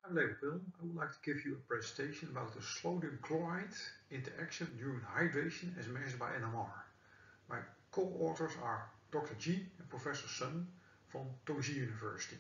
I'm Leo Bill. I would like to give you a presentation about the sodium chloride interaction during hydration as measured by NMR. My co-authors are Dr. G and Professor Sun from Tongji University.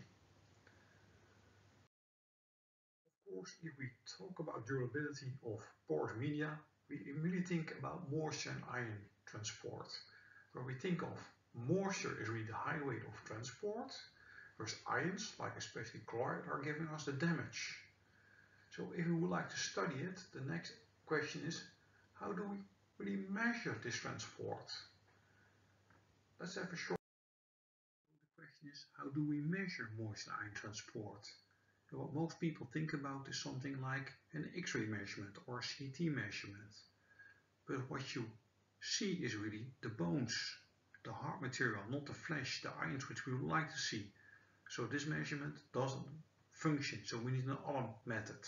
Of course, if we talk about durability of porous media, we immediately think about moisture and ion transport. Where we think of moisture is really the highway of transport, whereas ions, like especially chloride, are giving us the damage. So if we would like to study it, the next question is, how do we really measure this transport? Let's have a short. The question is, how do we measure moisture ion transport? And what most people think about is something like an X-ray measurement or a CT measurement. But what you see is really the bones, the hard material, not the flesh, the ions which we would like to see. So this measurement doesn't function, so we need another method.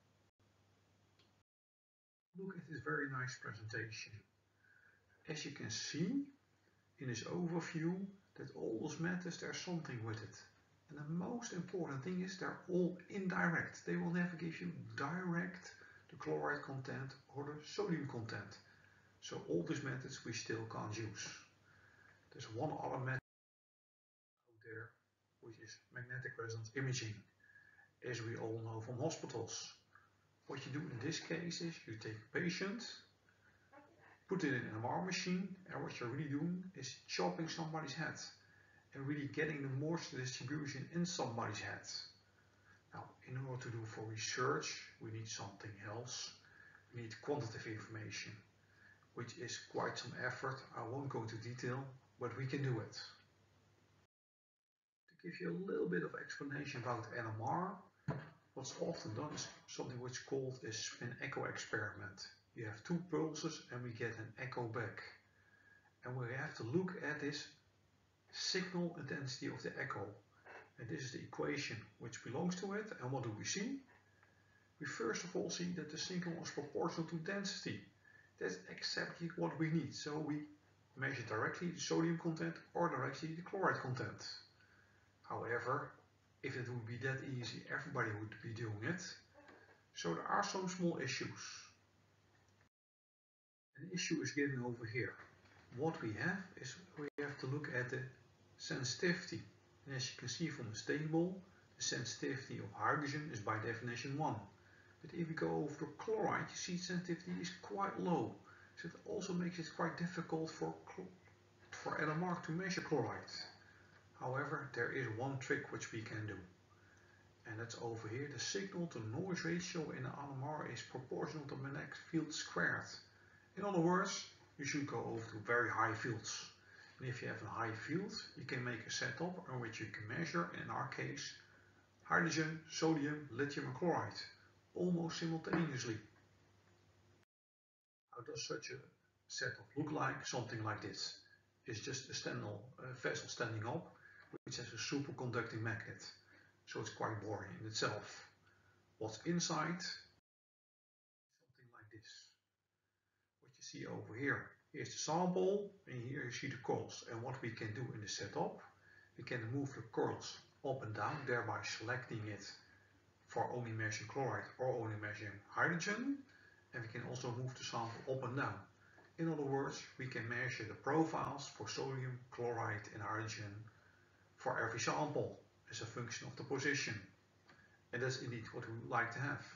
Look at this very nice presentation. As you can see in this overview, that all those methods, there's something with it. And the most important thing is they're all indirect. They will never give you direct the chloride content or the sodium content. So all these methods we still can't use. There's one other method out there, which is magnetic resonance imaging, as we all know from hospitals. What you do in this case is you take a patient, put it in an MR machine, and what you're really doing is chopping somebody's head and really getting the moisture distribution in somebody's head. Now, in order to do for research, we need something else. We need quantitative information, which is quite some effort. I won't go into detail, but we can do it. To give you a little bit of explanation about NMR, what's often done is something which is called a spin echo experiment. You have two pulses and we get an echo back. And we have to look at this signal intensity of the echo. And this is the equation which belongs to it. And what do we see? We first of all see that the signal is proportional to density. That's exactly what we need. So we measure directly the sodium content or directly the chloride content. However, if it would be that easy, everybody would be doing it. So there are some small issues. An issue is given over here. What we have is we have to look at the sensitivity. And as you can see from this table, the sensitivity of hydrogen is by definition 1. But if we go over to chloride, you see sensitivity is quite low. So it also makes it quite difficult for NMR to measure chloride. However, there is one trick which we can do. And that's over here. The signal to noise ratio in the NMR is proportional to magnetic field squared. In other words, you should go over to very high fields. And if you have a high field, you can make a setup in which you can measure, in our case, hydrogen, sodium, lithium and chloride, almost simultaneously. How does such a setup look like? Something like this. It's just a vessel standing up, which has a superconducting magnet. So it's quite boring in itself. What's inside? Something like this. What you see over here, here's the sample, and here you see the coils. And what we can do in the setup, we can move the coils up and down, thereby selecting it for only measuring chloride or only measuring hydrogen. And we can also move the sample up and down. In other words, we can measure the profiles for sodium, chloride and hydrogen for every sample as a function of the position. And that's indeed what we would like to have.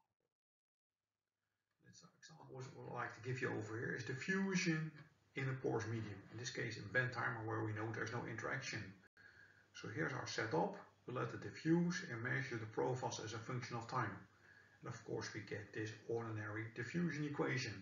The example I would like to give you over here is diffusion in a porous medium. In this case in Bentheimer, where we know there's no interaction. So here's our setup. We let it diffuse and measure the profiles as a function of time. And of course we get this ordinary diffusion equation.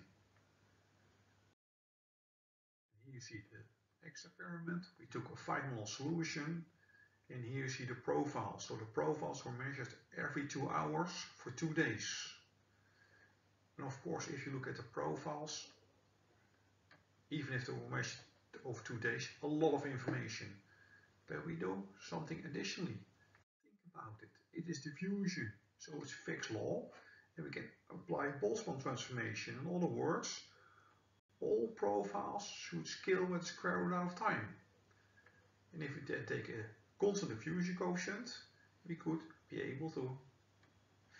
Here you see the experiment. We took a 5 mol solution. And here you see the profiles. So the profiles were measured every 2 hours for 2 days. And of course, if you look at the profiles, even if they were measured over 2 days, a lot of information. But we do something additionally. Think about it. It is diffusion, so it's Fick's law. And we can apply Boltzmann transformation. In other words, all profiles should scale with the square root of time. And if we then take a constant diffusion coefficient, we could be able to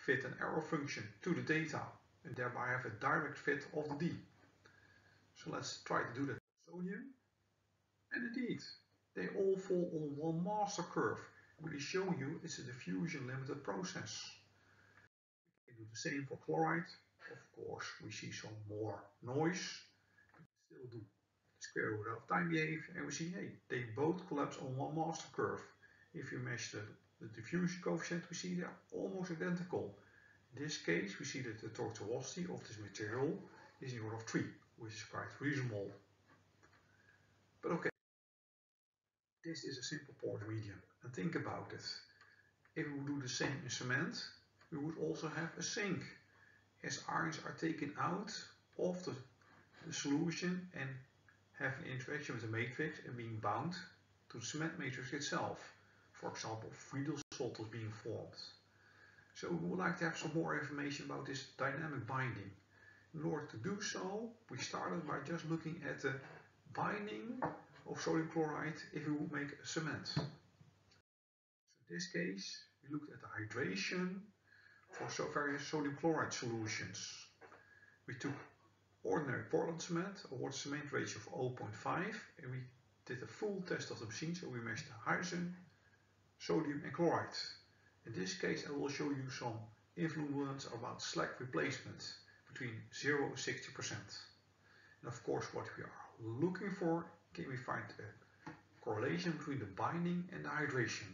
fit an arrow function to the data and thereby have a direct fit of the D. So let's try to do that with sodium. And indeed, they all fall on one master curve, really showing you it's a diffusion limited process. We can do the same for chloride. Of course, we see some more noise, but we still do the square root of time behavior, and we see, hey, they both collapse on one master curve. If you measure the diffusion coefficient, we see they're almost identical. In this case, we see that the tortuosity of this material is in the order of 3, which is quite reasonable. But okay, this is a simple porous medium, and think about it. If we would do the same in cement, we would also have a sink, as ions are taken out of the solution and have an interaction with the matrix and being bound to the cement matrix itself. For example, Friedel salts being formed. So we would like to have some more information about this dynamic binding. In order to do so, we started by just looking at the binding of sodium chloride if we would make a cement. So in this case, we looked at the hydration for various sodium chloride solutions. We took ordinary Portland cement, a water cement ratio of 0.5, and we did a full test of the machine, so we measured hydrogen, sodium and chloride. In this case, I will show you some influence about slag replacement between 0 and 60%. And of course, what we are looking for, can we find a correlation between the binding and the hydration.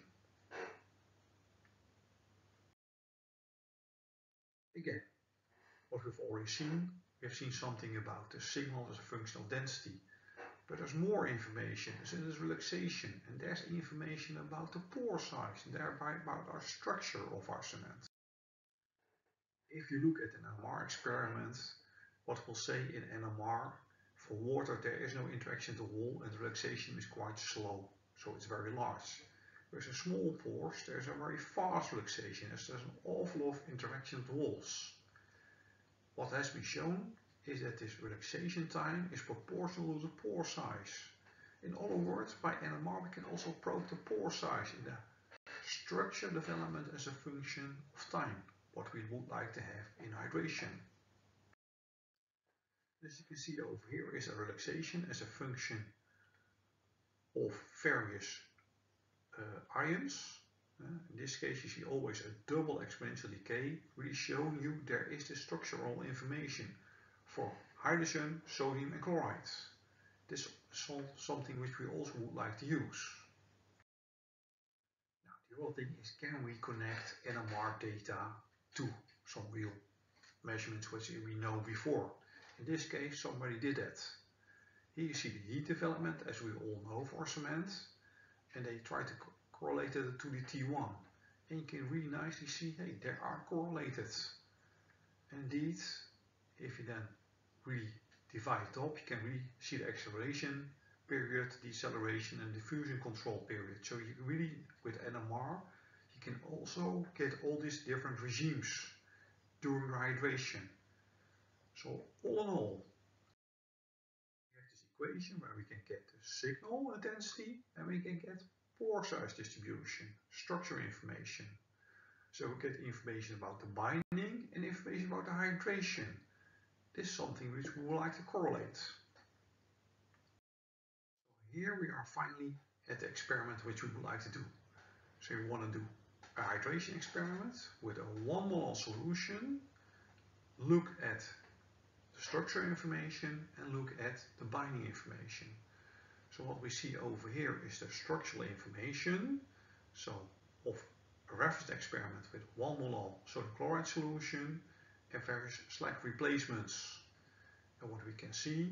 Again, what we've already seen, we have seen something about the signal as a function of density. But there's more information, so there's relaxation, and there's information about the pore size, and thereby about our structure of our cement. If you look at an NMR experiment, what we'll say in NMR, for water there is no interaction to the wall and the relaxation is quite slow, so it's very large. Whereas in small pores there's a very fast relaxation, as there's an awful lot of interaction with the walls. What has been shown is that this relaxation time is proportional to the pore size. In other words, by NMR we can also probe the pore size in the structure development as a function of time, what we would like to have in hydration. As you can see over here is a relaxation as a function of various ions. In this case you see always a double exponential decay, really showing you there is the structural information for hydrogen, sodium and chloride. This is something which we also would like to use. Now the other thing is, can we connect NMR data to some real measurements which we know before? In this case somebody did that. Here you see the heat development, as we all know for cement, and they try to correlate it to the T1. And you can really nicely see, hey, they are correlated. Indeed, if you then really divide it up, you can really see the acceleration period, deceleration and diffusion control period. So you really, with NMR, you can also get all these different regimes during hydration. So all in all, we have this equation where we can get the signal density and we can get pore size distribution, structure information. So we get information about the binding and information about the hydration. This is something which we would like to correlate. So here we are finally at the experiment which we would like to do. So we want to do a hydration experiment with a 1 mol solution, look at the structure information and look at the binding information. So what we see over here is the structural information, so of a reference experiment with 1 mol sodium chloride solution and various slag replacements. And what we can see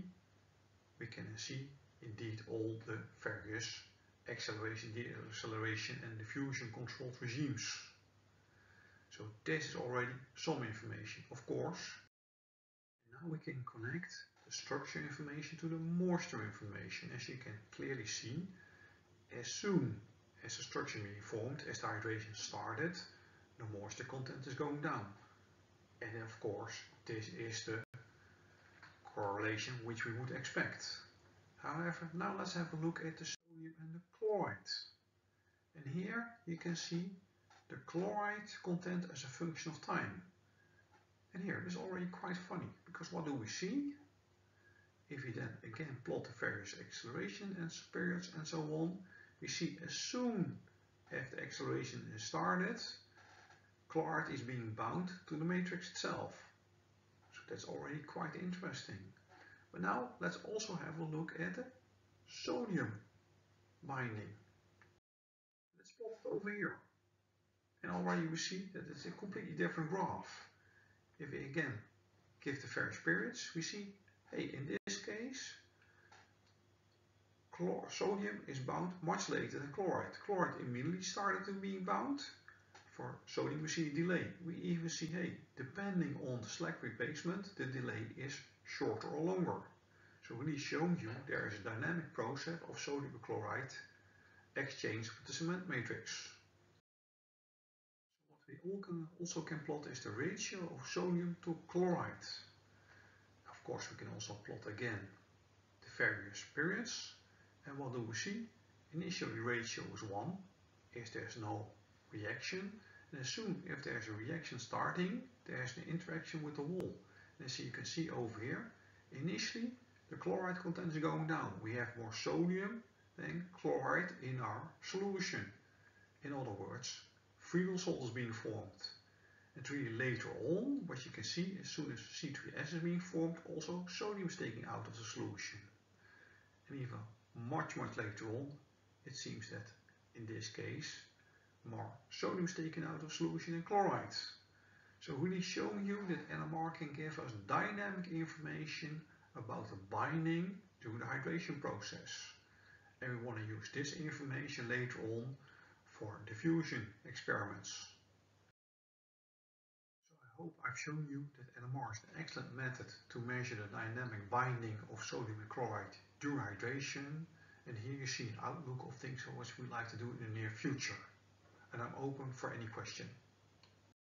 indeed all the various acceleration, deceleration and diffusion controlled regimes. So this is already some information, of course. And now we can connect the structure information to the moisture information. As you can clearly see, as soon as the structure being formed, as the hydration started, the moisture content is going down. And of course, this is the correlation which we would expect. However, now let's have a look at the sodium and the chloride. And here you can see the chloride content as a function of time. And here it is already quite funny, because what do we see? If we then again plot the various acceleration and periods and so on, we see as soon as the acceleration is started, chloride is being bound to the matrix itself. So that's already quite interesting. But now let's also have a look at the sodium binding. Let's plot it over here. And already we see that it's a completely different graph. If we again give the various periods, we see, hey, in this case, sodium is bound much later than chloride. Chloride immediately started to be bound. For sodium we see a delay. We even see, hey, depending on the slack replacement, the delay is shorter or longer. So really showing you there is a dynamic process of sodium chloride exchange with the cement matrix. So what we also can plot is the ratio of sodium to chloride. Of course we can also plot again the various periods. And what do we see? Initially the ratio is 1 if there's no reaction. And as soon as there's a reaction starting, there's an interaction with the wall. And as you can see over here, initially the chloride content is going down. We have more sodium than chloride in our solution. In other words, free salt is being formed. And really later on, what you can see, as soon as C3S is being formed, also sodium is taken out of the solution. And even much later on, it seems that in this case, more sodium is taken out of solution than chloride. So really showing you that NMR can give us dynamic information about the binding during the hydration process. And we want to use this information later on for diffusion experiments. So I hope I've shown you that NMR is an excellent method to measure the dynamic binding of sodium and chloride during hydration. And here you see an outlook of things which we'd like to do in the near future. And I'm open for any question.